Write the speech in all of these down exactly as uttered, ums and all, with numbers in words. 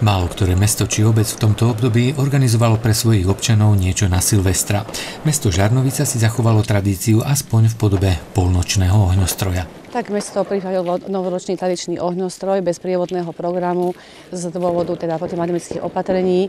Málo ktoré mesto či obec v tomto období organizovalo pre svojich občanov niečo na Silvestra. Mesto Žarnovica si zachovalo tradíciu aspoň v podobe polnočného ohňostroja. Tak mesto pripravilo novoročný tradičný ohňostroj bez prievodného programu z dôvodu teda pandemických opatrení.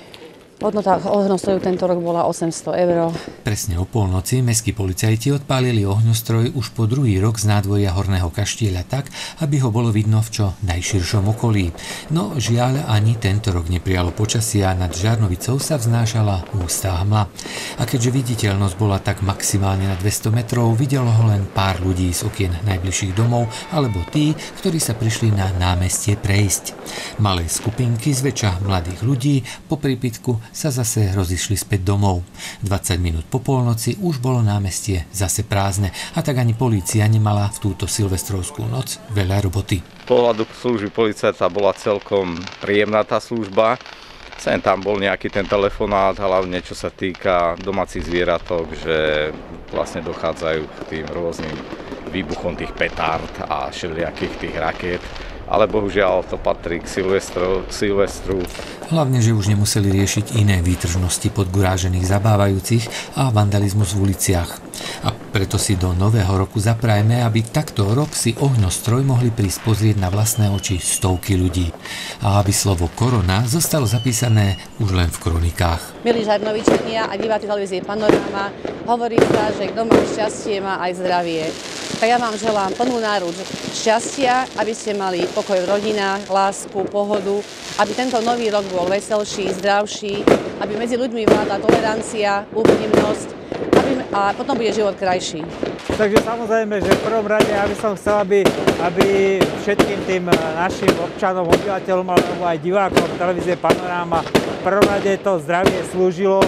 Hodnota ohňostroju tento rok bola osemsto eur. Presne o polnoci mestskí policajti odpálili ohňostroj už po druhý rok z nádvoria Horného Kaštieľa tak, aby ho bolo vidno v čo najširšom okolí. No žiaľ, ani tento rok neprijalo počasie a nad Žarnovicou sa vznášala hustá hmla. A keďže viditeľnosť bola tak maximálne na dvesto metrov, videlo ho len pár ľudí z okien najbližších domov alebo tí, ktorí sa prišli na námestie prejsť. Malé skupinky, zväčša mladých ľudí, po prípitku sa zase rozišli späť domov. dvadsať minút po polnoci už bolo námestie zase prázdne a tak ani polícia nemala v túto silvestrovskú noc veľa roboty. Z pohľadu služby policajta bola celkom príjemná tá služba. Sem tam bol nejaký ten telefonát, hlavne čo sa týka domácich zvieratok, že vlastne dochádzajú k tým rôznym výbuchom tých petárd a všelijakých tých rakiet. Ale bohužiaľ to patrí k Silvestru, Silvestru. Hlavne, že už nemuseli riešiť iné výtržnosti podgurážených zabávajúcich a vandalizmus v uliciach. A preto si do nového roku zaprajme, aby takto rok si ohňostroj mohli prísť pozrieť na vlastné oči stovky ľudí. A aby slovo korona zostalo zapísané už len v kronikách. Milí Žarnovičania a diváci televízie Panoráma, hovorí sa, že kto má šťastie, má aj zdravie. Tak ja vám želám plnú náruč šťastia, aby ste mali pokoj v rodinách, lásku, pohodu, aby tento nový rok bol veselší, zdravší, aby medzi ľuďmi vládla tolerancia, úprimnosť aby, a potom bude život krajší. Takže samozrejme, že v prvom rade ja by som chcel, aby, aby všetkým tým našim občanom, obyvateľom alebo aj divákom televízie Panoráma v prvom rade to zdravie slúžilo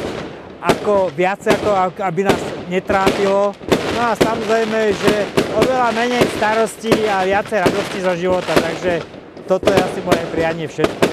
ako viac, ako aby nás netrápilo. No a samozrejme, že oveľa menej starostí a viacej radosti zo života, takže toto je asi moje prianie všetko.